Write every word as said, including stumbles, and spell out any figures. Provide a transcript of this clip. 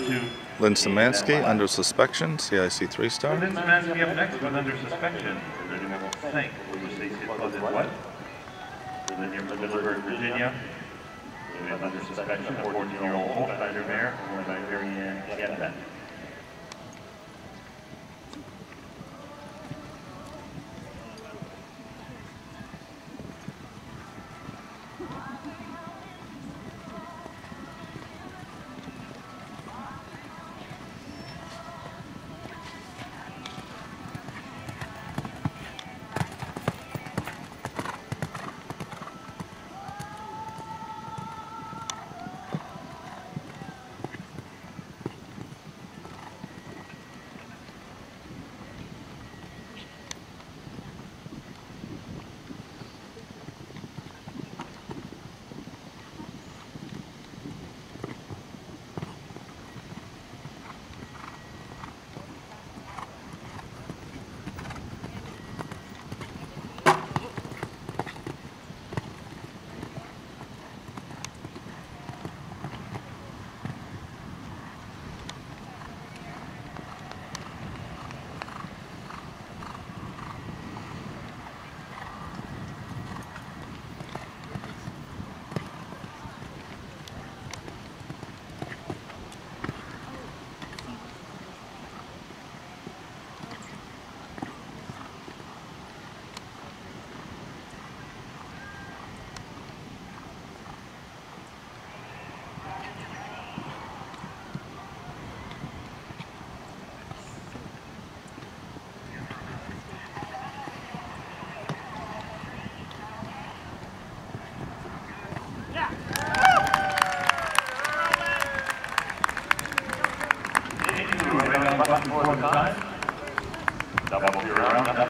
to Lynn Szymanski, under suspension, C I C three star. Lynn Szymanski up next with under suspension. Virginia will sink. Blue Stacy closes what? Then you're from Middleburg, Virginia. With under suspension, fourteen-year-old Holt Thunder Mare, owned by Mary Ann Canada. Double zero round.